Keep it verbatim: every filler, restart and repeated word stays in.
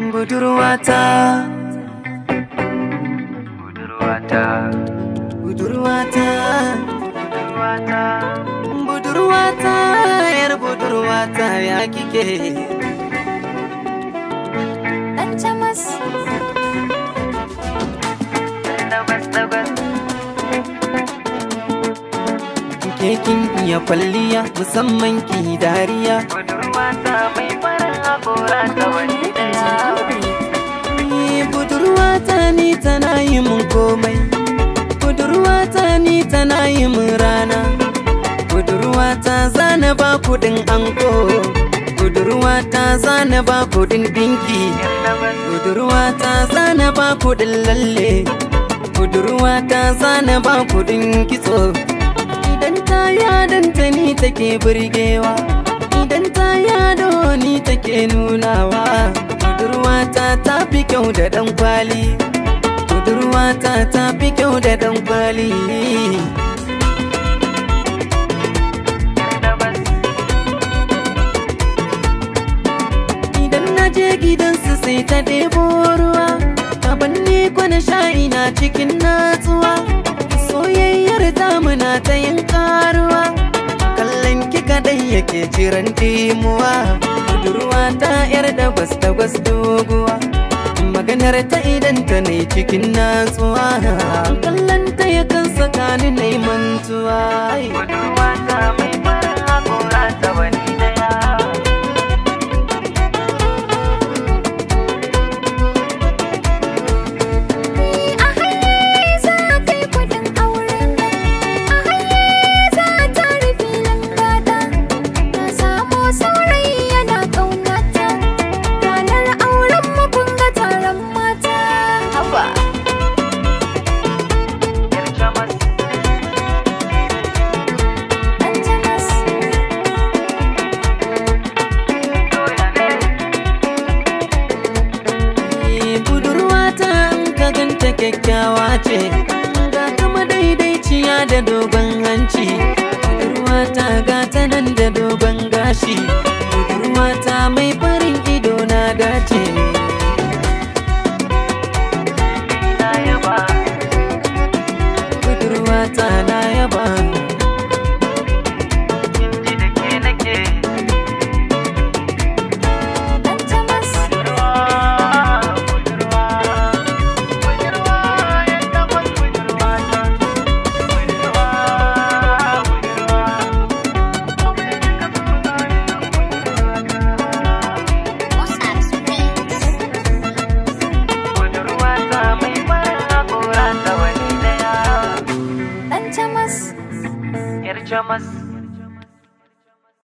budurwata, budurwata, budurwata, budurwata, budurwata, yar budurwata ya kike. Dan Jamas. Tabbas tabbas. Kekin iya kwalliya musamman ki dariya. Budurwata mai farin hakora ta wani daya. Budurwata ni tana yi mun komai. Budurwata ni tana yi mun rana. Budurwata zana ba kudin anko. Budurwata zana ba kudin dinki. Budurwata zana ba kudin lalle. Budurwata zana ba kudin kitso. Idan ta yadanta ni take burgewa, idan ta yado ni take nunawa. Budurwata ta fi kyau da dan kwali, budurwata ta fi kyau da dan kwali. Idan na je gidansu sai ta debo ruwa, abanni kwana sha'ina cikin natsuwa. Soyayyar damuna ta yin karuwa, kallon ki kadai yake jiran dimuwa. Budurwa ta yar da gwas da gwas doguwa, maganar ta idan ta ne cikin natsuwa. Kallon ta yakan saka ni na yi mantuwa. Budurwa ta mai farin hakora ta wani daya. Kyakkyawa ce, ga kama daidaiciya da dogon hanci. Budurwata ga ta nan da dogon gashi. Budurwata mai farin ido na dace. Na yaba, budurwata na yaba. Kinji da ke nake. Jamas.